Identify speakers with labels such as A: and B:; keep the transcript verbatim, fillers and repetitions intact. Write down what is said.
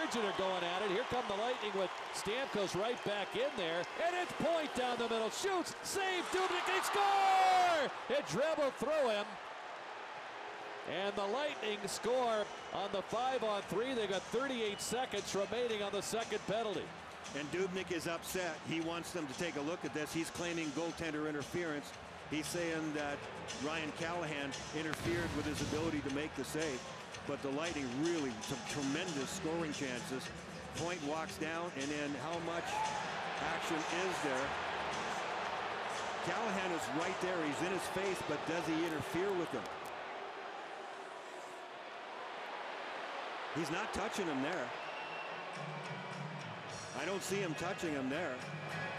A: Virgin are going at it. Here come the Lightning with Stamkos right back in there. And it's Point down the middle. Shoots, save, Dubnyk, they score! It dribbled through him. And the Lightning score on the five on three. They got thirty-eight seconds remaining on the second penalty.
B: And Dubnyk is upset. He wants them to take a look at this. He's claiming goaltender interference. He's saying that Ryan Callahan interfered with his ability to make the save. But the Lightning really some tremendous scoring chances. Point walks down, and then how much action is there? Callahan is right there. He's in his face, but does he interfere with him? He's not touching him there. I don't see him touching him there.